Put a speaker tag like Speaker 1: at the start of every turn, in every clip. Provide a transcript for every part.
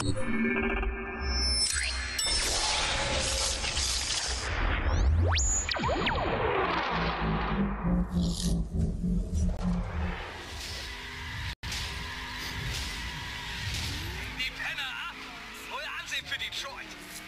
Speaker 1: Die Penner ab! Neuer Ansehen für Detroit!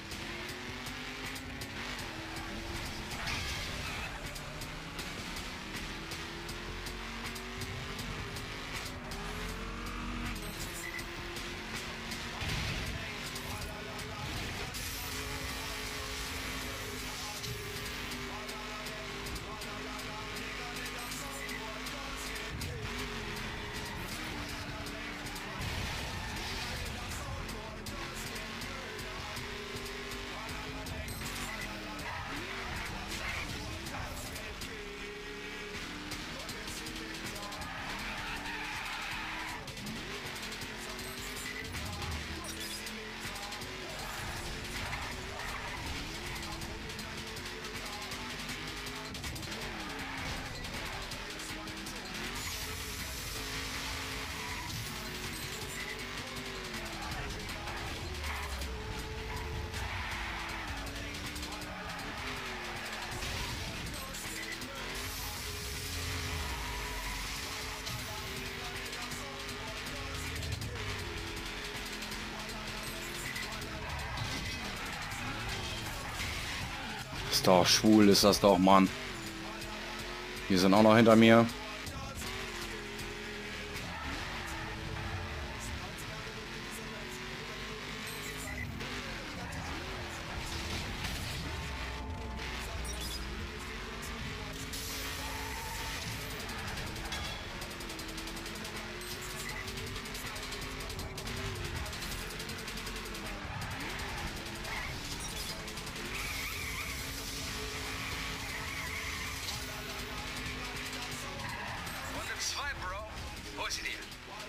Speaker 2: Ist doch schwul, ist das doch, Mann. Die sind auch noch hinter mir.
Speaker 1: Runde 2, Bro. Hol sie dir.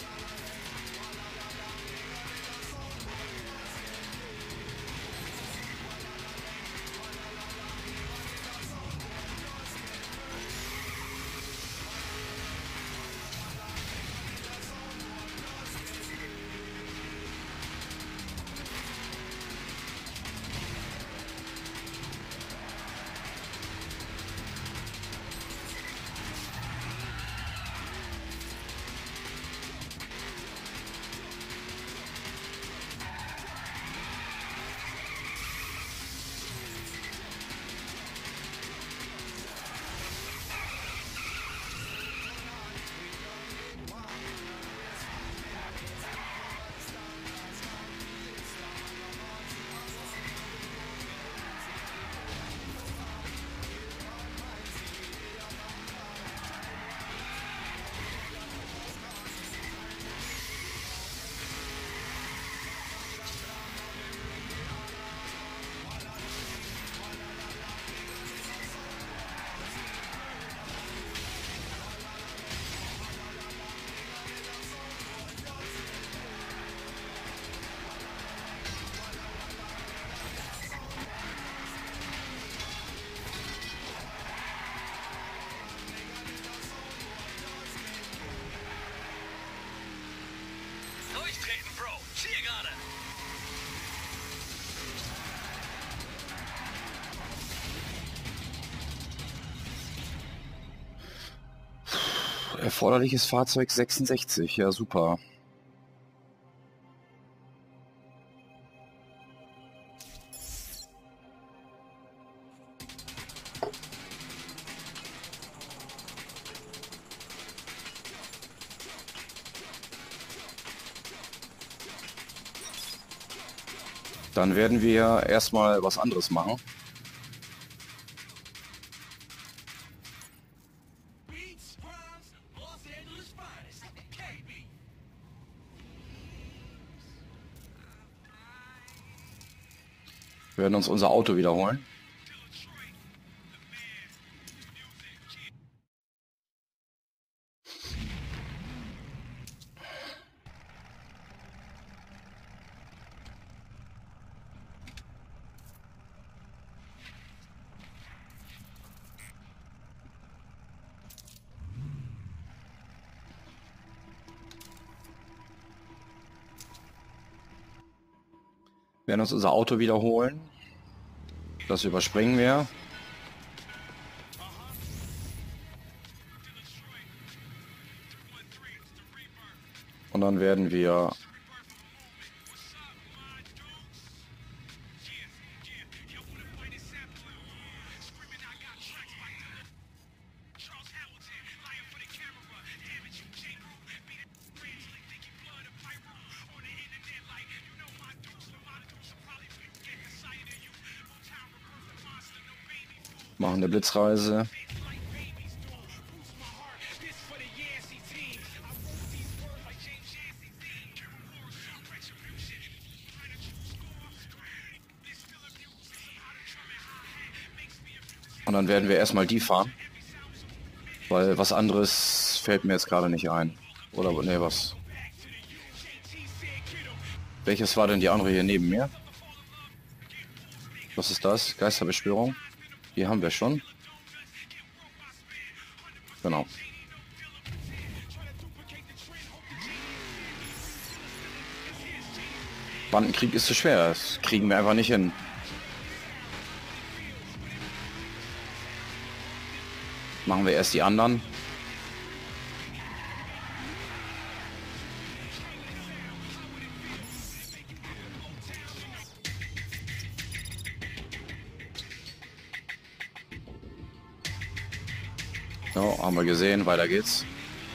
Speaker 1: Durchtreten, Bro. Zielgerade.
Speaker 2: Erforderliches Fahrzeug 66. Ja, super. Dann werden wir erstmal was anderes machen. Wir werden uns unser Auto wiederholen. werden uns unser Auto wiederholen. Das überspringen wir. Und dann werden wir machen eine Blitzreise. Und dann werden wir erstmal die fahren. Weil was anderes fällt mir jetzt gerade nicht ein. Oder ne, was? Welches war denn die andere hier neben mir? Was ist das? Geisterbeschwörung? Die haben wir schon. Genau. Bandenkrieg ist zu schwer. Das kriegen wir einfach nicht hin. Machen wir erst die anderen. So, haben wir gesehen. Weiter geht's.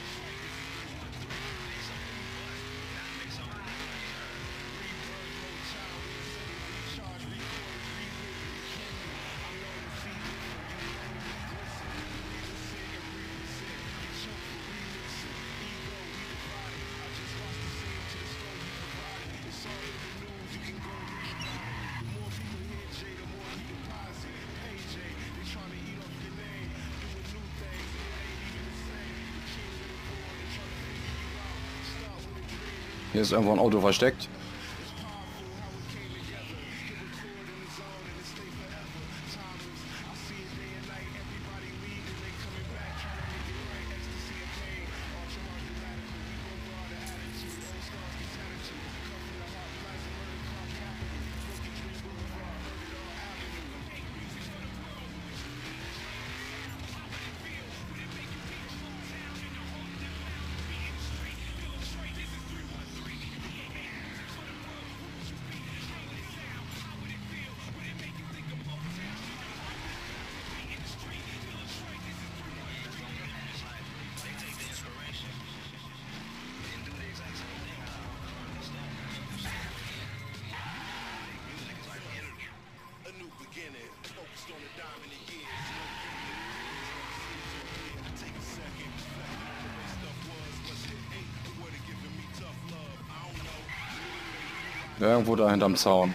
Speaker 2: Hier ist irgendwo ein Auto versteckt. Irgendwo da hinterm Zaun.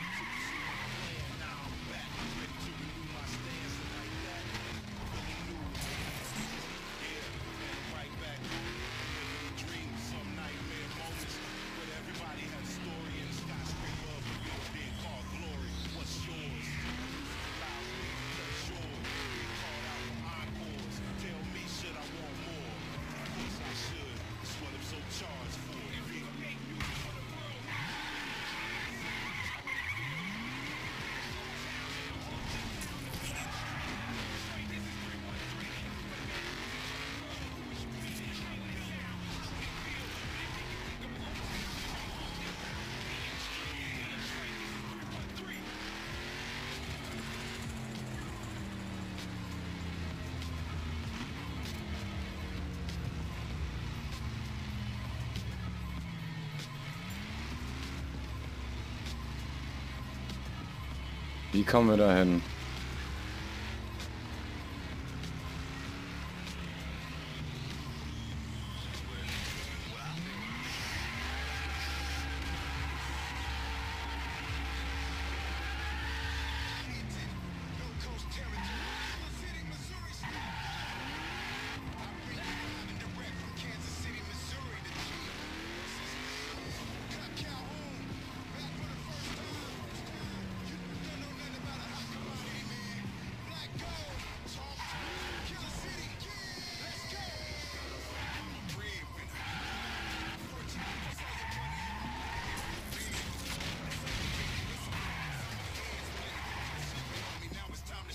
Speaker 2: Wie kommen wir da hin?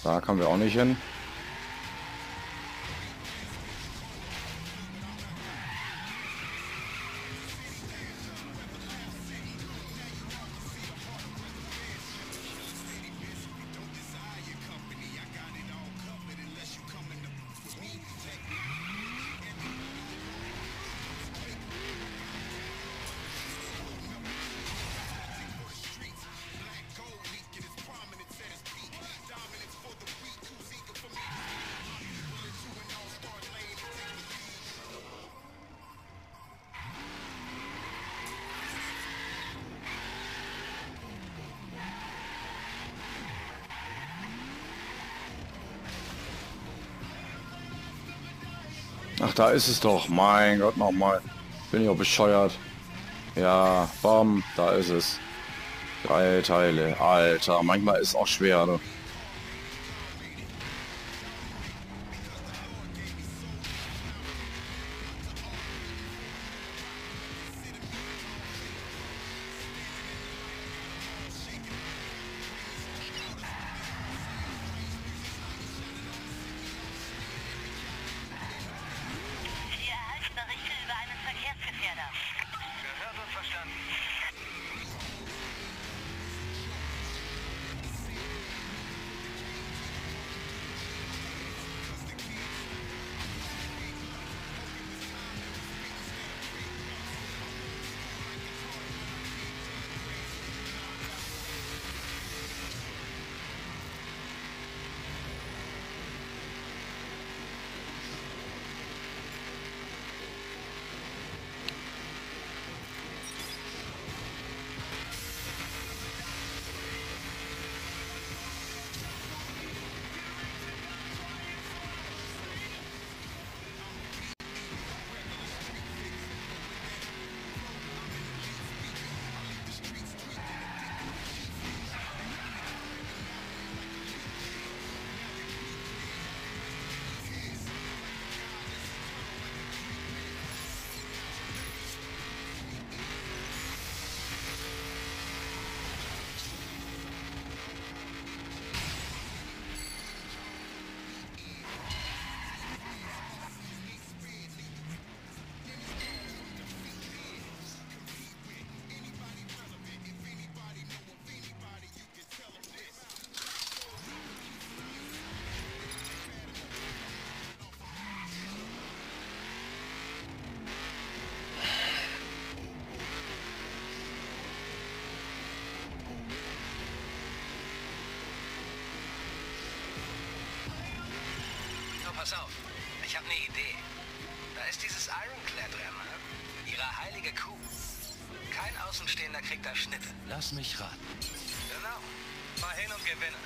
Speaker 2: Da kommen wir auch nicht hin. Ach, da ist es doch. Mein Gott, nochmal. Bin ich auch bescheuert. Ja, bam, da ist es. 3 Teile. Alter, manchmal ist auch schwer, ne?
Speaker 3: Sie erhalten Berichte über einen Verkehrsgefährder.
Speaker 1: Gehört und verstanden. So, pass auf. Ich habe eine Idee. Da ist dieses Ironclad-Rennen, ihre heilige Kuh. Kein Außenstehender kriegt da Schnitte.
Speaker 4: Lass mich raten.
Speaker 1: Genau. Fahr hin und gewinne.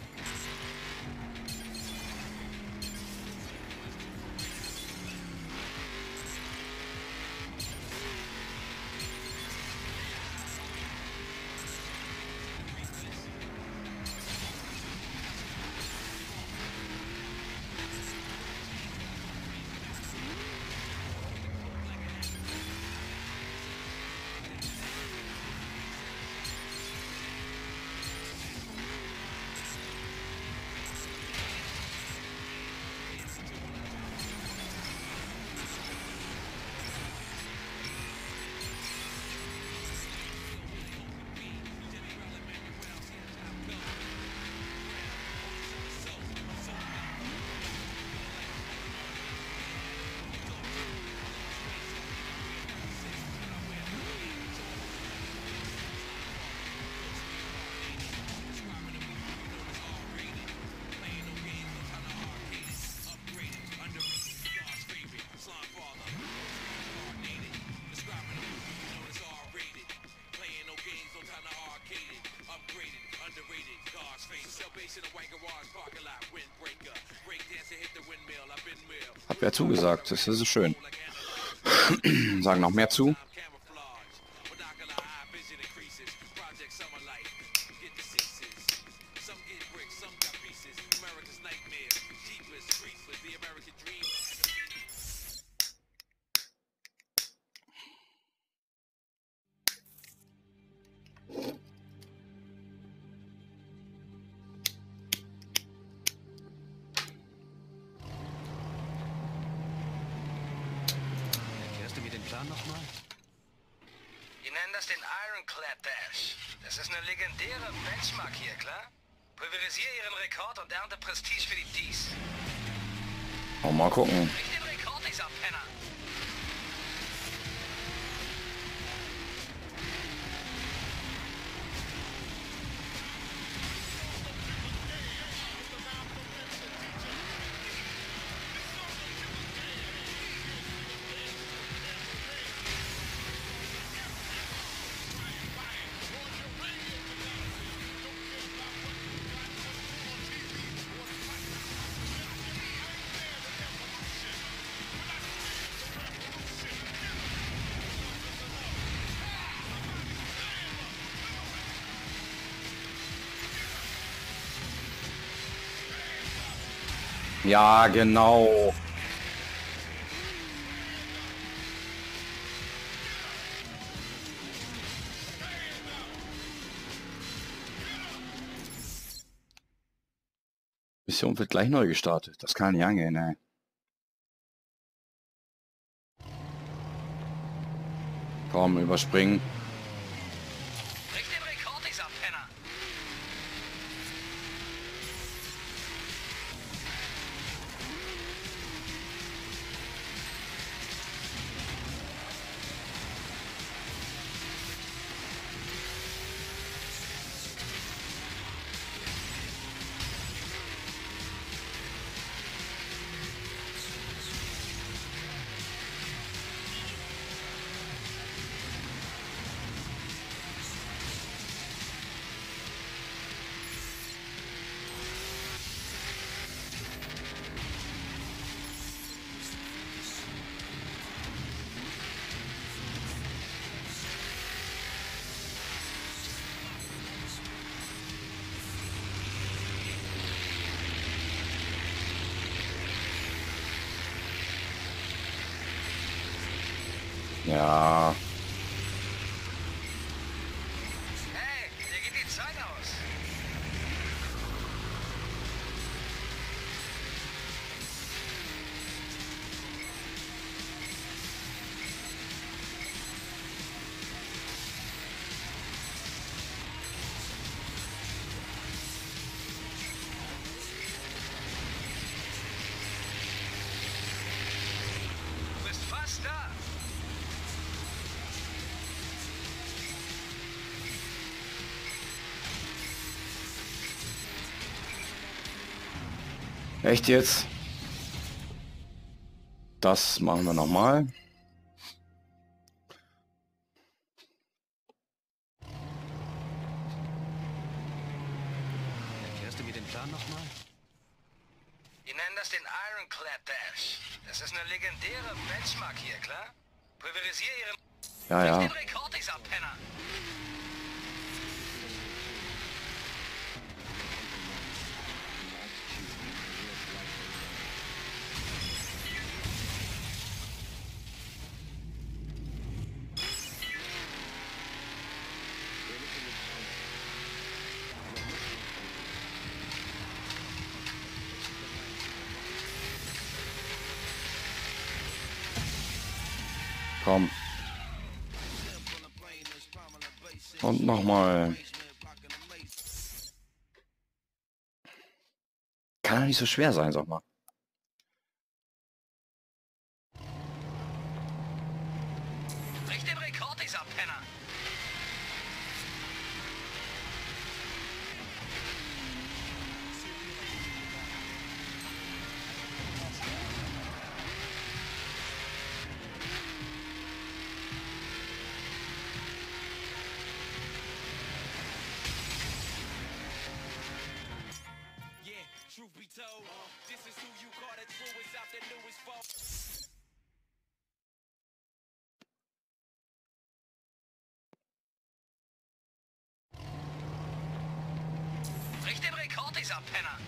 Speaker 2: Hab ja zugesagt, das ist schön. Sagen noch mehr zu.
Speaker 1: das den Ironclad Dash. Das ist eine legendäre Benchmark hier, klar? Pulverisiere ihren Rekord und ernte Prestige für die Dies.
Speaker 2: Mal gucken.
Speaker 1: Brich den Rekord, dieser Penner.
Speaker 2: Ja, genau. Mission wird gleich neu gestartet. Das kann nicht angehen, ey. Komm, überspringen.
Speaker 1: Brich den Rekord, dieser Penner.
Speaker 2: Ja.
Speaker 1: Hey, dir geht die Zeit aus. Du bist fast da.
Speaker 2: Echt jetzt? Das machen wir nochmal.
Speaker 4: Erklärst du mir den Plan nochmal?
Speaker 1: Die nennen das den Ironclad Dash. Das ist eine legendäre Benchmark hier, klar? Pulverisiere ihren...
Speaker 2: Ja,
Speaker 1: Brich
Speaker 2: ja.
Speaker 1: den Rekord, dieser Penner.
Speaker 2: Komm. Und nochmal. Kann doch nicht so schwer sein, sag mal.
Speaker 1: Brich den Rekord, dieser Penner.
Speaker 4: Truth be told, this is who you call the truest out the newest foe.
Speaker 1: Brich den Rekord, dieser Penner.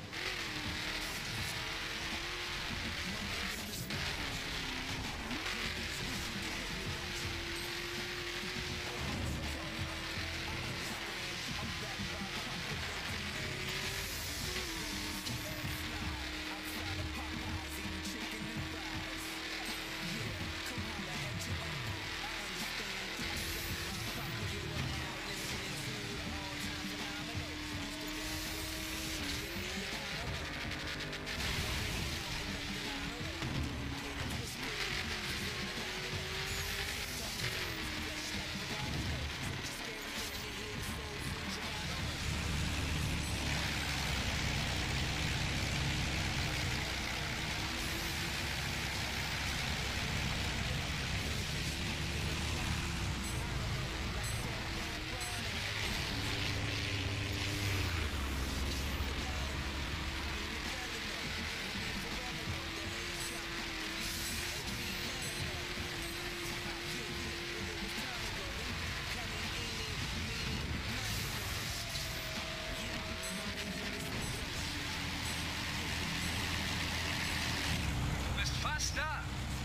Speaker 1: da.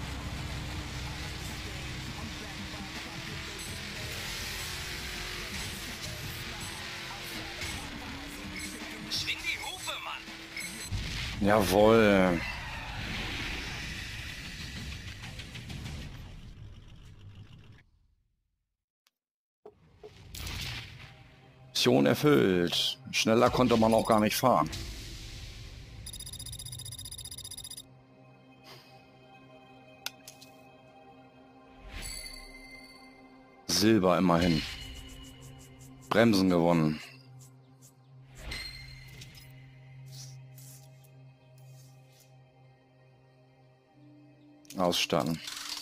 Speaker 1: Schwing die Hufe, Mann.
Speaker 2: Jawohl. Mission erfüllt. Schneller konnte man auch gar nicht fahren. Silber immerhin. Bremsen gewonnen. Ausstatten.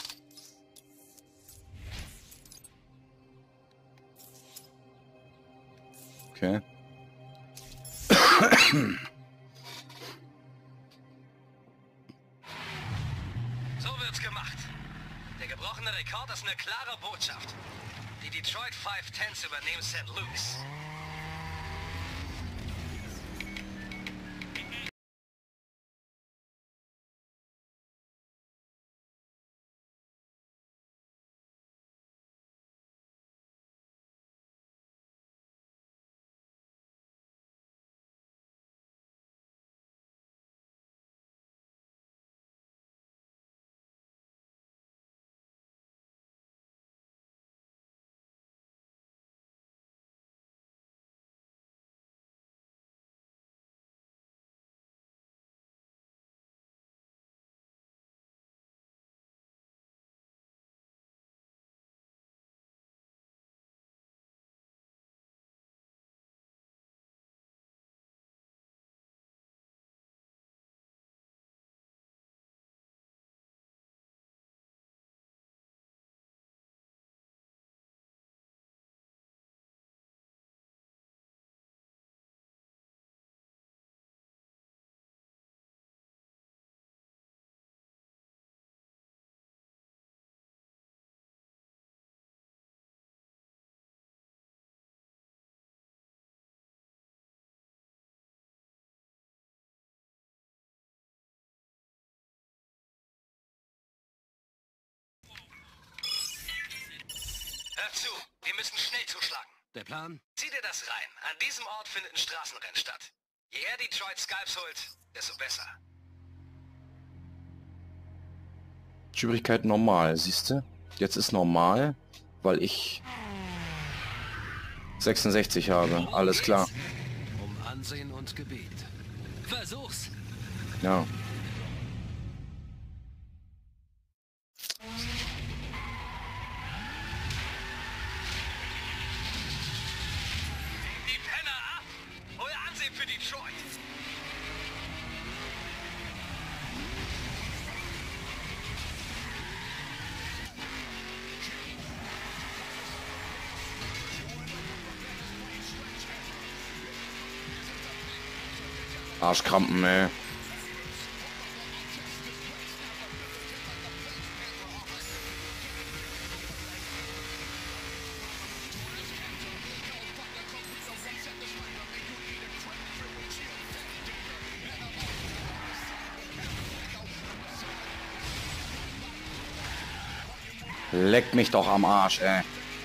Speaker 2: Okay.
Speaker 1: So wird's gemacht. Der gebrochene Rekord ist eine klare Botschaft. Die Detroit 510s übernehmen St. Louis. Hör zu, wir müssen schnell zuschlagen.
Speaker 4: Der Plan?
Speaker 1: Zieh dir das rein. An diesem Ort findet ein Straßenrennen statt. Je eher Detroit Scalps holt, desto besser.
Speaker 2: Schwierigkeit normal, siehste? Jetzt ist normal, weil ich 66 habe. Alles klar.
Speaker 4: Um Ansehen und Gebiet. Versuch's!
Speaker 2: Ja.
Speaker 1: Die Penner ab! Euer Ansehen für Detroit!
Speaker 2: Arschkrampen, ey. Leck mich doch am Arsch, ey.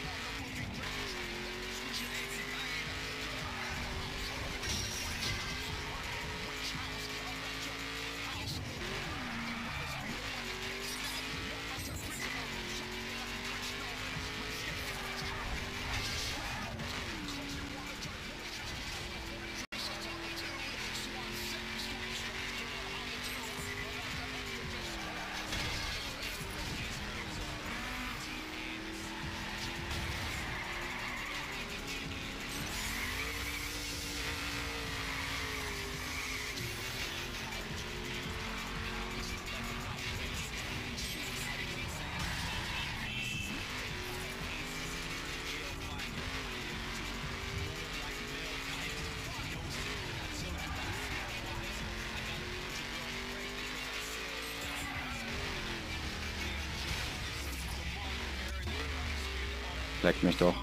Speaker 2: Leck mich doch.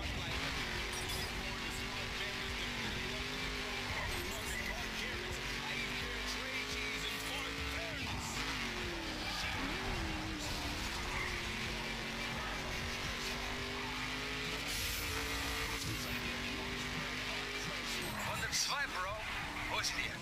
Speaker 1: wir.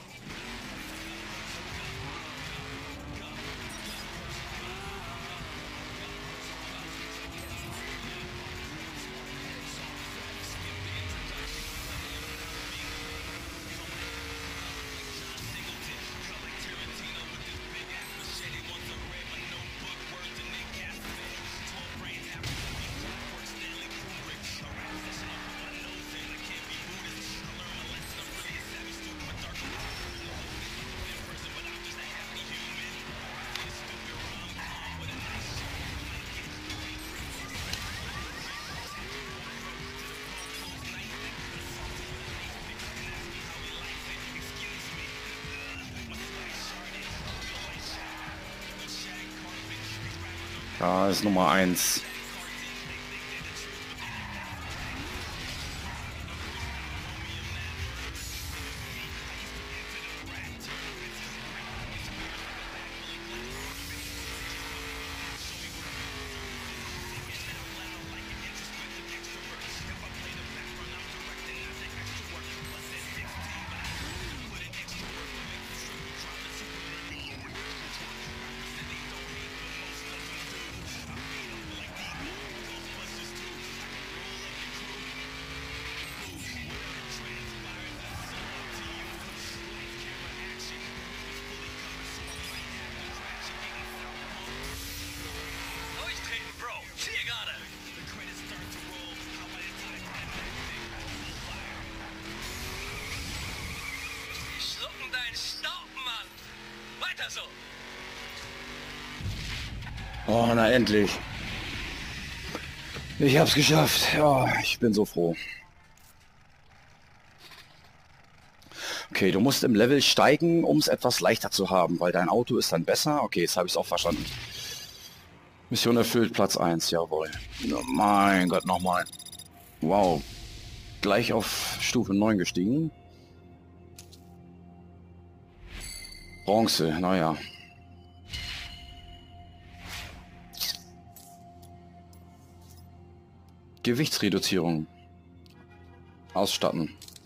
Speaker 2: Da ist Nummer 1.
Speaker 1: Durchtreten, Bro. Hier gerade. Die schlucken deinen Staub, Mann. Weiter so.
Speaker 2: Oh, na endlich. Ich hab's geschafft. Ja, ich bin so froh. Okay, du musst im Level steigen, um es etwas leichter zu haben, weil dein Auto ist dann besser. Okay, jetzt habe ich es auch verstanden. Mission erfüllt, Platz 1, jawohl. Oh mein Gott, nochmal. Wow. Gleich auf Stufe 9 gestiegen. Bronze, naja. Gewichtsreduzierung. Ausstatten.